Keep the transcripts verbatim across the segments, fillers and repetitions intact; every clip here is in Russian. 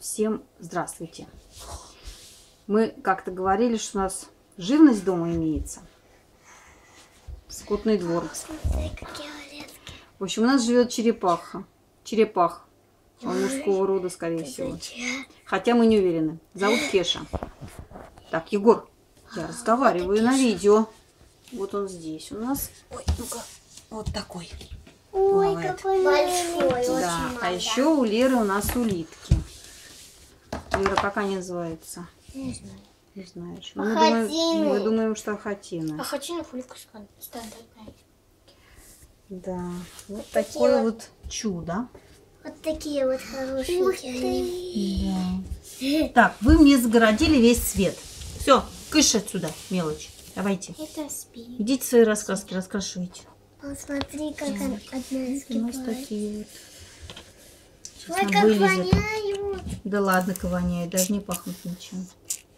Всем здравствуйте. Мы как-то говорили, что у нас живность дома имеется. Скотный двор. В общем, у нас живет черепаха. Черепах. Он мужского рода, скорее всего. Хотя мы не уверены. Зовут Кеша. Так, Егор, я разговариваю на видео. Вот он здесь у нас. Ой, ну-ка, вот такой. Ой, бывает. какой большой. Да, а еще у Леры у нас улитки. Лера, как они называются? Не знаю. Не знаешь. Мы думаем, мы думаем, что ахатины. Ахатины улитка стандартная. Да, вот такое вот чудо. Вот такие вот хорошие. Да. Так, вы мне загородили весь свет. Все, кыш отсюда, мелочь. Давайте. Это спи. Идите свои раскраски, раскрашивайте. Посмотри, как она одна У нас скипает. такие вот. Сейчас Ой, она как вылезет. воняют. Да ладно, воняет, даже не пахнет ничем.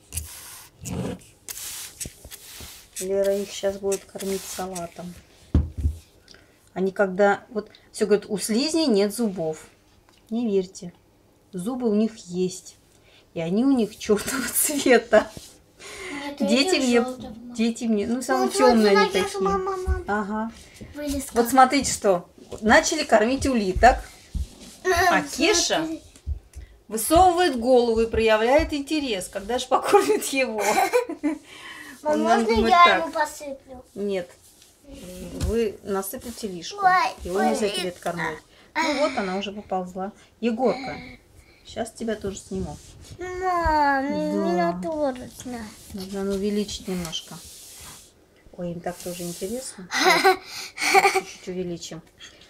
Лера их сейчас будет кормить салатом. Они когда... Вот все говорят, у слизней нет зубов. Не верьте. Зубы у них есть. И они у них черного цвета. Нет, Дети этих мне... желтого. Дети мне... Ну, самые Вот, темные вот, они вот, такие. мама, мама. Ага. Вылез Вот как. смотрите, что. Начали кормить улиток. А Кеша высовывает голову и проявляет интерес. Когда же покормит его? Он нам Можно думает я так. ему посыплю? Нет. Вы насыплете лишку. Ой, Его ой, нельзя перед кормить. Ну вот она уже поползла. Егорка, сейчас тебя тоже сниму. Мам, Да. меня тоже знаю. Нужно увеличить немножко. Ой, им так тоже интересно. Чуть-чуть увеличим.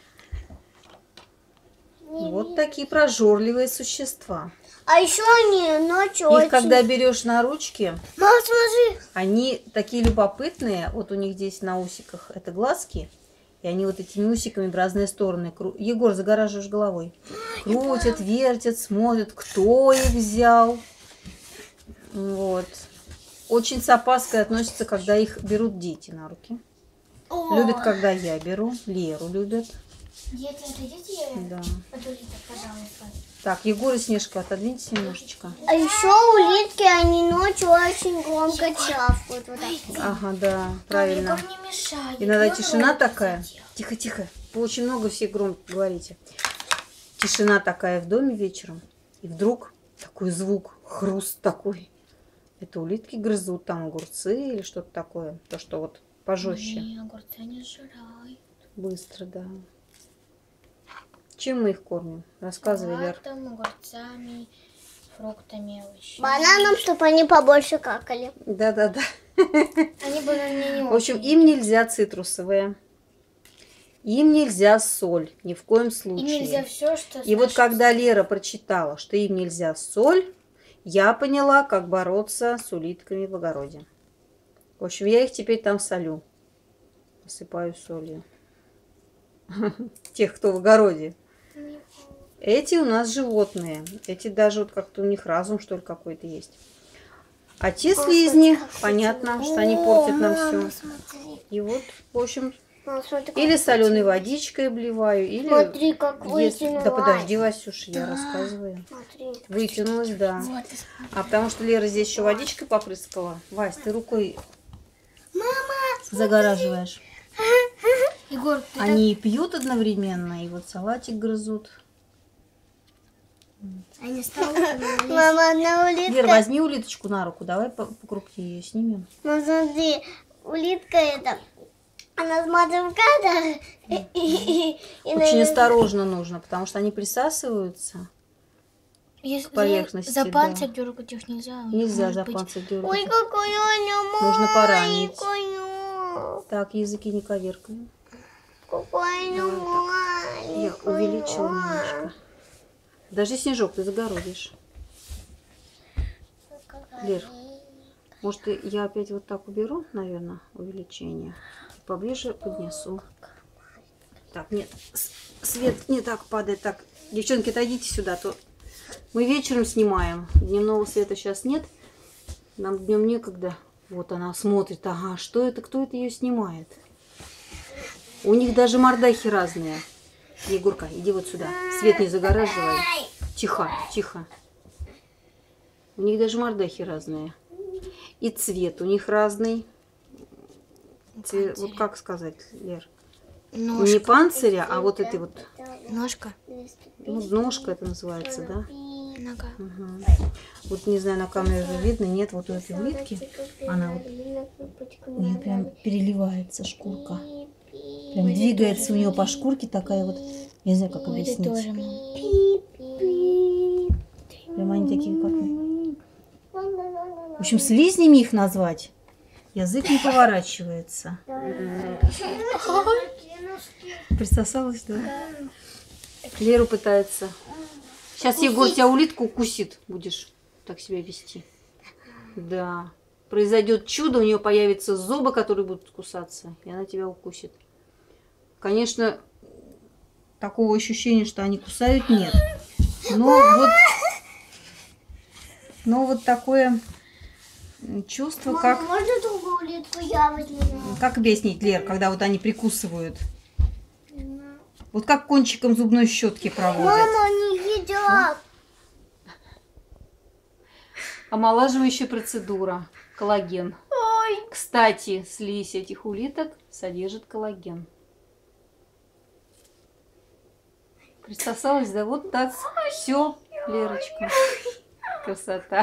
Вот такие прожорливые существа. А еще они ночью Их очень... когда берешь на ручки, Мам, смотри. они такие любопытные. Вот у них здесь на усиках это глазки. И они вот этими усиками в разные стороны. кру- Егор, загораживаешь головой. Крутят, вертят, смотрят, кто их взял. Вот. Очень с опаской относятся, когда их берут дети на руки. Любят, когда я беру. Леру любят. Дети, отойдите, Да. подождите, пожалуйста. Так, Егор и Снежка, отодвиньтесь немножечко. А еще улитки, они ночью очень громко чавкают. Вот так. Ага, да, правильно. Никак не мешает. Иногда Я тишина громко такая. сидела. Тихо, тихо. Вы очень много все громко говорите. Тишина такая в доме вечером. И вдруг такой звук, хруст такой. Это улитки грызут там огурцы или что-то такое. То, что вот пожестче. Не, огурцы не жрают. Быстро, да. Чем мы их кормим? Рассказывай, Лер. Салатом, огурцами, фруктами, овощами. Бананом, чтобы они побольше какали. Да-да-да. Они бы на меня не В общем, им нельзя цитрусовые. Им нельзя соль. Ни в коем И случае. нельзя все, что... И вот когда Лера прочитала, что им нельзя соль, я поняла, как бороться с улитками в огороде. В общем, я их теперь там солю. Посыпаю солью. Тех, кто в огороде. Эти у нас животные. Эти даже вот как-то у них разум, что ли, какой-то есть. А те слизни, понятно, что они портят нам все. И вот, в общем, или соленой водичкой обливаю, или... Смотри, как если- вытянулась. Да подожди, Васюша, я рассказываю. Смотри. Вытянулась, да. Вот. А потому что Лера здесь еще водичкой попрыскала. Вась, ты рукой Мама! загораживаешь. Егор, ты Они и пьют одновременно, и вот салатик грызут. так... Они Мама, на улитка... Лер, возьми улиточку на руку, давай по- покрупнее ее снимем. Ну, смотри, улитка это... Она смотрит в кадр. и- и- и- и, Очень наверное, осторожно нужно, потому что они присасываются. Если поверхности, за да. пальцы дергать их нельзя. у них Нельзя может за быть- пальцы дергать. Ой, какой она Нужно поранить. маленькая. Так, языки не коверкаем. Какой она маленькая. Я увеличила немножко. Даже Снежок, ты загородишь. Лер, может, я опять вот так уберу, наверное, увеличение. Поближе поднесу. Так, нет, с- свет не так падает. Так, девчонки, отойдите сюда, а то мы вечером снимаем. Дневного света сейчас нет. Нам днем некогда. Вот она смотрит. Ага, что это? Кто это ее снимает? У них даже мордахи разные. Егорка, иди вот сюда. Свет не загораживай. Тихо, тихо. У них даже мордахи разные. И цвет у них разный. Цвет, вот как сказать, Лер? Ножка. Не панциря, а вот этой вот... Ножка. Ну, ножка это называется, да? Нога. Угу. Вот не знаю, на камере уже видно, нет, вот у этой улитки, она вот, у нее прям переливается шкурка. Прям двигается у нее по шкурке такая вот, не знаю, как Ой, это объяснить. тоже, мам. Прям они такие, как... В общем, слизнями их назвать, язык не поворачивается. Присосалась, да? Леру пытается. Сейчас Егор тебя улитку укусит, будешь так себя вести. Да. Произойдет чудо, у нее появятся зубы, которые будут кусаться, и она тебя укусит. Конечно, такого ощущения, что они кусают, нет. Но вот, но вот такое чувство, Мама, как... можно другую улитку я возьму? Как объяснить, Лер, когда вот они прикусывают? Вот как кончиком зубной щетки проводят. Мама, они едят. Омолаживающая процедура. Коллаген. Ой. Кстати, слизь этих улиток содержит коллаген. Присосалась, да, вот так. Все, Лерочка. Красота.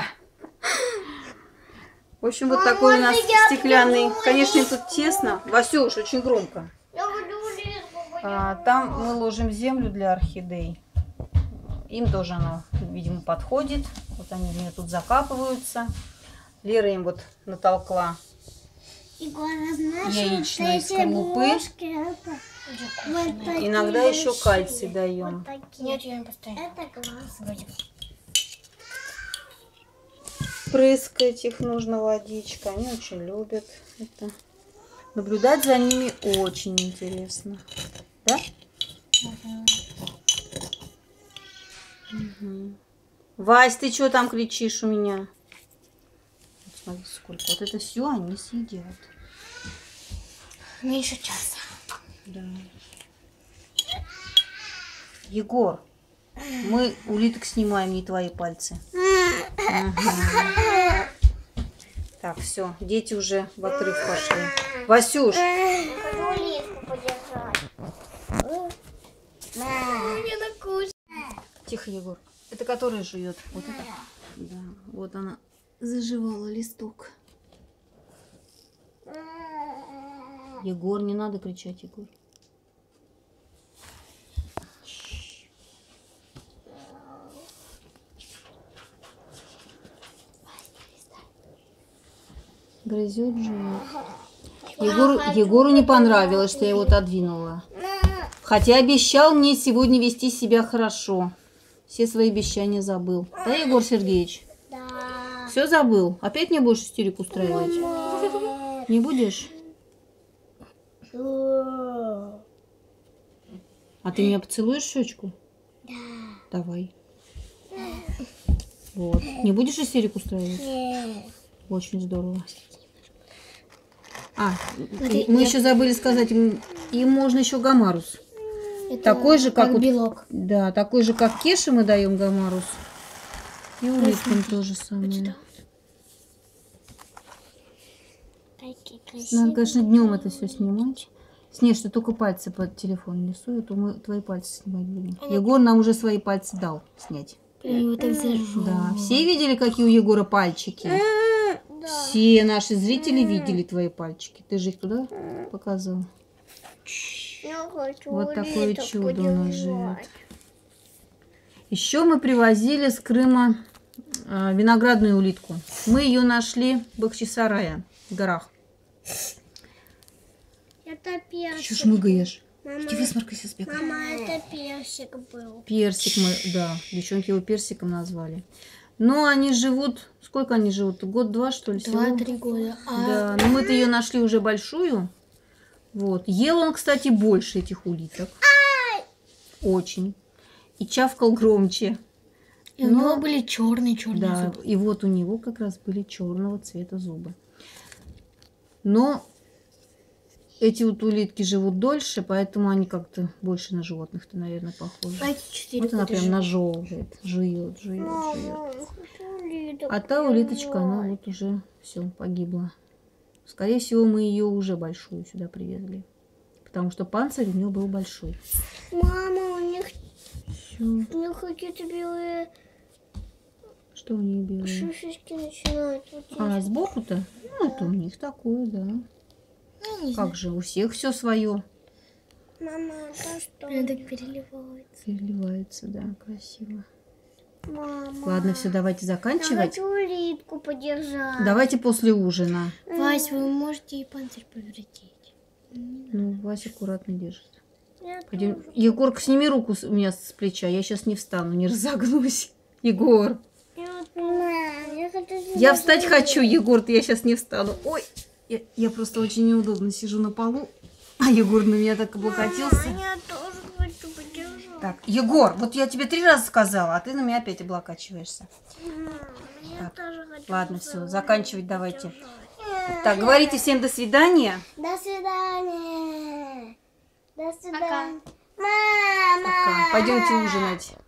В общем, вот Мама, такой у нас я стеклянный. буду Конечно, им тут тесно. Васюш, очень громко. Я буду улитку. А, там мы ложим землю для орхидей. Им тоже она, видимо, подходит. Вот они в нее тут закапываются. Лера им вот натолкла яичной скорлупы. Иногда еще кальций даем. Нет, я не поставлю. Это класс. Вроде. Прыскать их нужно водичкой. Они очень любят это. Наблюдать за ними очень интересно. Да? Угу. Вась, ты что там кричишь у меня? Вот смотри, сколько. Вот это все они съедят. Меньше часа. Да. Егор, мы улиток снимаем, не твои пальцы. Ага. Так, все, дети уже в отрыв пошли. Васюш! Хочу улитку подержать. Мне накушать. Тихо, Егор. Это который жует? Вот это? Да, вот она заживала листок. Егор, не надо кричать, Егор. Грызет, жует. Егору, Егору не понравилось, что я его отодвинула. Хотя обещал мне сегодня вести себя хорошо. Все свои обещания забыл. Да, Егор Сергеевич? Да. Все забыл? Опять не будешь истерику устраивать? Не будешь? А ты меня поцелуешь в щечку? Да. Давай. Вот. Не будешь истерику устраивать? Нет. Очень здорово. А, и мы еще забыли сказать, им, им можно еще гамарус. Это Такой же, как, как вот- белок. Да, такой же, как Кеше мы даем гамарус. И улиткам то же самое. Какие Надо, красивые. конечно, днем это все снимать. Снеж, что только пальцы под телефон рисуют, то мы твои пальцы снимать будем. Егор нам уже свои пальцы дал снять. Я его так зажжу. Да, все видели, какие у Егора пальчики? Да. Все наши зрители видели твои пальчики. Ты же их туда показывал. Я хочу Вот такое улиток чудо у нас подержать. живет. Еще мы привозили с Крыма э, виноградную улитку. Мы ее нашли в Бахчисарае, в горах. Это персик. Чё шмыгаешь? Мама, Иди высморкайся с бегом. мама, это персик был. Персик мы, да, девчонки его персиком назвали. Но они живут, сколько они живут? Год-два, что ли? всего? Два-три года. А Да, но мы-то ее нашли уже большую. Вот. Ел он, кстати, больше этих улиток. Очень. И чавкал громче. и у но- него были черные-черные Да, зубы. и вот у него как раз были черного цвета зубы. Но эти вот улитки живут дольше, поэтому они как-то больше на животных-то, наверное, похожи. Давайте четыре Вот она подержу. прям нажевывает, жует, жует, жует. Мама, улиток. А та улиточка, она вот уже все погибла. Скорее всего, мы ее уже большую сюда привезли. Потому что панцирь у нее был большой. Мама, у них, Всё. у них какие-то белые Что у нее белые? шишечки начинают. Вот А, сбоку-то? Ну, это у них такое, да. Ну, не Как же, у всех все свое. Мама, это что? знаю. Она так переливается. Переливается, да, красиво. Мама. Ладно, все, давайте Я заканчивать. хочу улитку подержать. Давайте после ужина. Вась, вы можете и панцирь повертеть. Ну, Вася аккуратно держит. Я Пойдем. тоже. Егорка, сними руку с- у меня с плеча. Я сейчас не встану, не разогнусь. Егор. Я тоже. Я хочу Я сюда встать залезть. хочу, Егор, ты я сейчас не встану. Ой, я, я просто очень неудобно сижу на полу. А Егор на меня так облокотился. Мама, я тоже хочу подержать. Так, Егор, вот я тебе три раза сказала, а ты на меня опять облокачиваешься. Мама, я Так, тоже хочу ладно, все, подержать. заканчивать давайте. Так, говорите всем до свидания. До свидания. До свидания. Мама. Пока. Пойдемте ужинать.